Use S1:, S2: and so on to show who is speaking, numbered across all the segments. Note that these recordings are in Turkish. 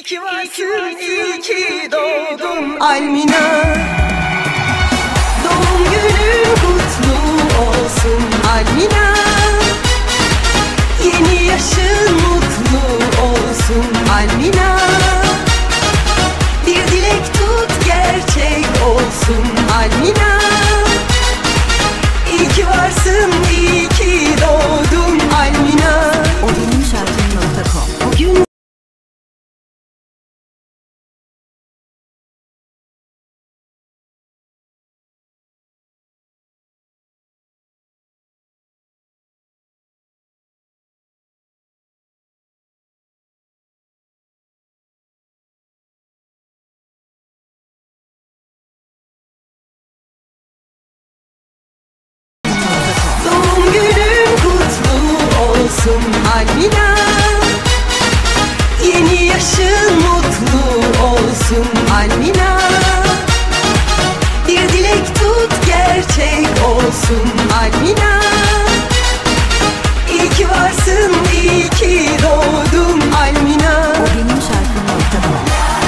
S1: İyi ki varsın, iyi ki doğdun Almina. Doğum günün kutlu olsun Almina. Yeni yaşın mutlu olsun Almina. Bir dilek tut gerçek olsun Almina. İyi ki varsın, iyi ki doğdun Almina. OBenimSharkım.com. Bugün Almina. Yeni yaşın mutlu olsun Almina. Bir dilek tut gerçek olsun Almina. İyi ki varsın, iyi ki doğdun Almina. OBenimSharkım.com.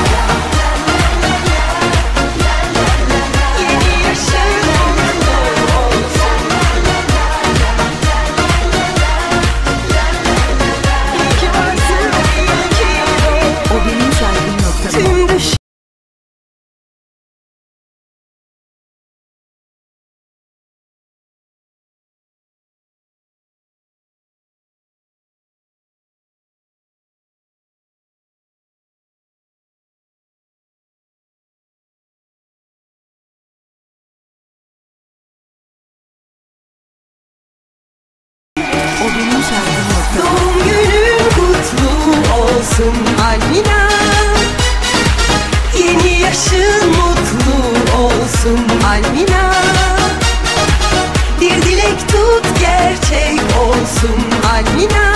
S1: Doğum günün kutlu olsun Almina. Yeni yaşın mutlu olsun Almina. Bir dilek tut gerçek olsun Almina.